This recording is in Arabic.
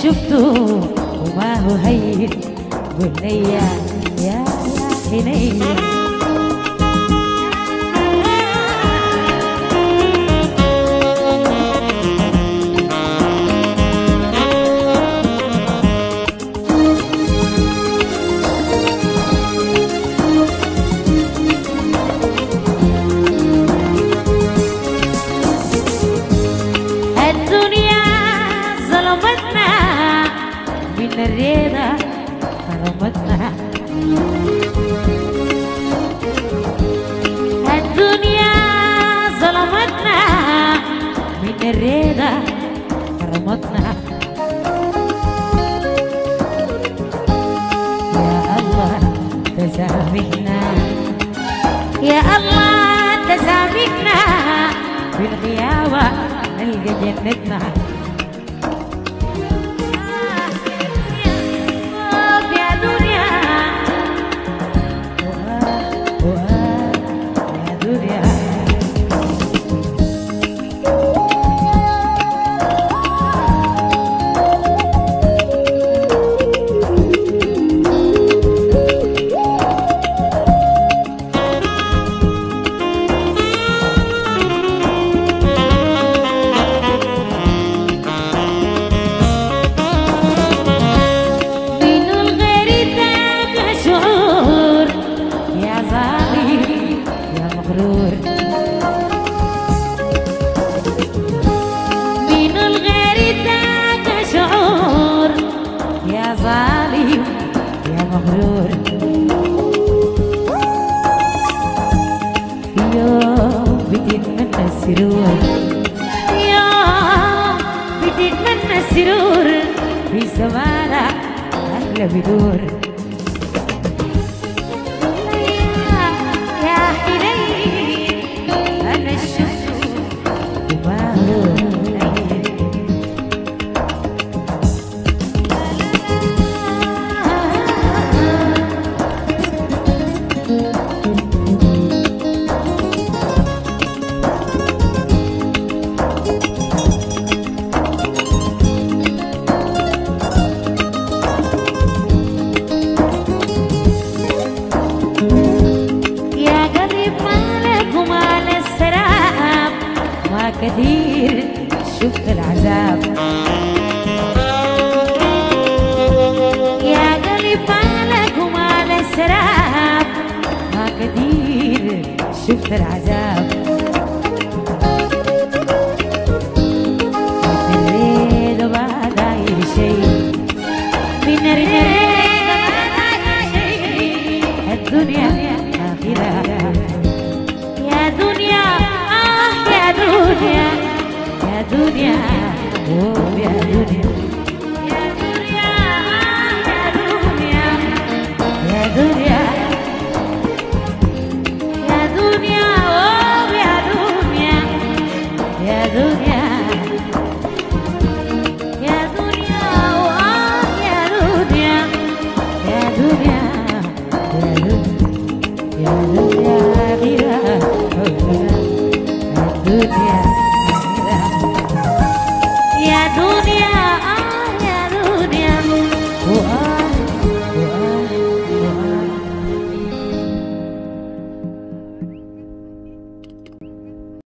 شفته وما هو هين، قول لي يا حنين. الرضا حرمتنا، الدنيا ظلمتنا، من الرضا حرمتنا. يا الله تسامحنا، يا الله تسامحنا، في الغيابة نلقى جنتنا. من الغير ذاك شعور يا ظالم يا مغرور، يوم بتتمنى السرور، يوم بتتمنى السرور، في زمانك أهلا بدور. كثير شفت العذاب، يا قلب مالك ومال السراب، ما كثير شفت العذاب.